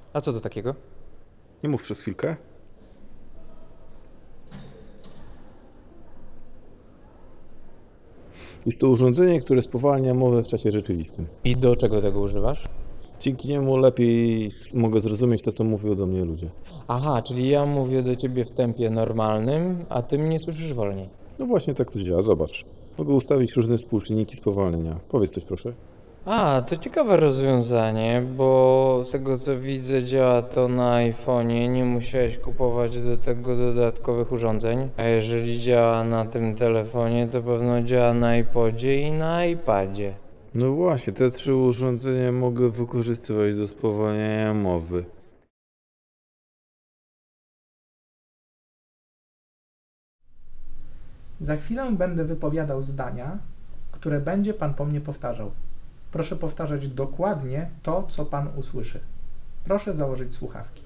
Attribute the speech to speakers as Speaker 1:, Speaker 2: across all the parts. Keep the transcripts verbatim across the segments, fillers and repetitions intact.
Speaker 1: A co to takiego?
Speaker 2: Nie mów przez chwilkę. Jest to urządzenie, które spowalnia mowę w czasie rzeczywistym.
Speaker 1: I do czego tego używasz?
Speaker 2: Dzięki niemu lepiej s- mogę zrozumieć to, co mówią do mnie ludzie.
Speaker 1: Aha, czyli ja mówię do ciebie w tempie normalnym, a ty mnie słyszysz wolniej.
Speaker 2: No właśnie tak to działa, zobacz. Mogę ustawić różne współczynniki spowalnienia. Powiedz coś proszę.
Speaker 1: A, to ciekawe rozwiązanie, bo z tego co widzę działa to na iPhone'ie, nie musiałeś kupować do tego dodatkowych urządzeń. A jeżeli działa na tym telefonie, to pewno działa na iPodzie i na iPadzie.
Speaker 2: No właśnie, te trzy urządzenia mogę wykorzystywać do spowalniania mowy.
Speaker 3: Za chwilę będę wypowiadał zdania, które będzie Pan po mnie powtarzał. Proszę powtarzać dokładnie to, co Pan usłyszy. Proszę założyć słuchawki.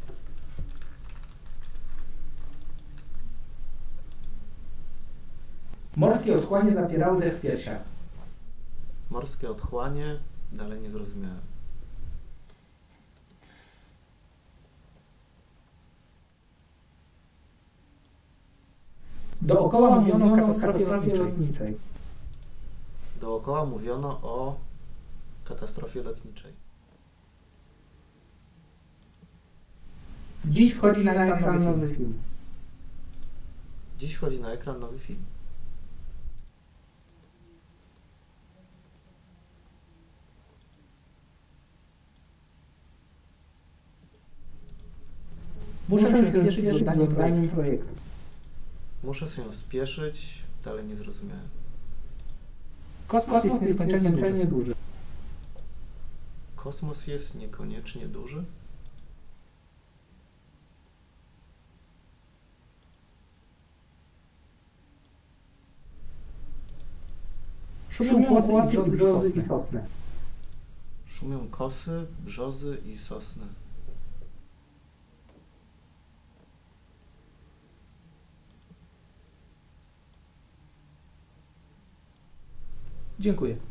Speaker 3: Morskie otchłanie zapierały dech w piersiach.
Speaker 4: Morskie otchłanie, dalej nie zrozumiałem.
Speaker 3: Dookoła mówiono o katastrofie lotniczej.
Speaker 4: Dookoła mówiono o katastrofie lotniczej.
Speaker 3: Dziś wchodzi na ekran nowy film.
Speaker 4: Dziś wchodzi na ekran nowy film.
Speaker 3: Muszę się spieszyć z oddaniem projektu.
Speaker 4: Muszę się spieszyć, dalej nie zrozumiałem.
Speaker 3: Kosmos jest nieskończenie duży.
Speaker 4: Kosmos jest niekoniecznie duży?
Speaker 3: Szumią kłosy, brzozy i sosny.
Speaker 4: Szumią kosy, brzozy i sosny.
Speaker 3: Dziękuję.